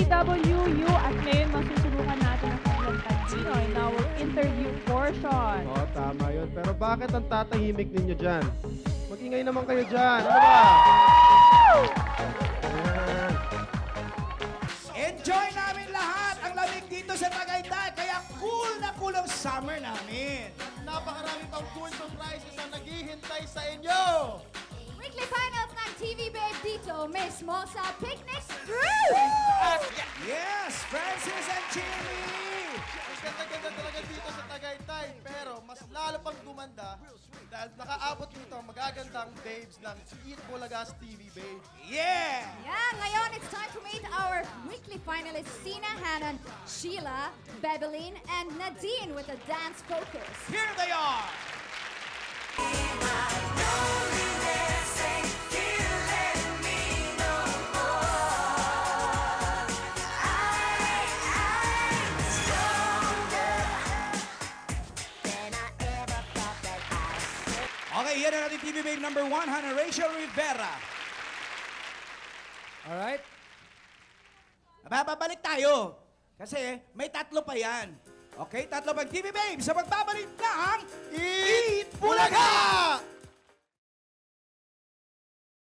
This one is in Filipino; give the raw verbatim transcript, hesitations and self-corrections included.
W U at ngayon masusubukan natin ang kanilang talino in our interview portion. Oo, tama yun. Pero bakit ang tatahimik ninyo dyan? Mag-ingay naman kayo dyan. Ano ba? Ayan. Enjoy namin lahat ang lamig dito sa Tagaytay. Kaya cool na cool ang summer namin. Napakarami pang cool surprises na naghihintay sa inyo. Weekly finals ng T V Babe dito mismo sa Picnic Yes, Francis and Jimmy! Ang ganda-ganda talaga dito sa Tagaytay. Pero mas lalo pang gumanda dahil nakaabot dito ang magagandang babes ng Eat Bulaga's T V Babe. Yeah! Yeah, ngayon it's time to meet our weekly finalists Sina, Hanan, Sheila, Bebeline, and Nadine with a dance focus. Here they are! Okay, yan na natin T V Babe number one, Hannah Rachel Rivera. Alright. Bababalik tayo. Kasi may tatlo pa yan. Okay, tatlo pag T V Babe sa pagbabalik ng Eat Bulaga!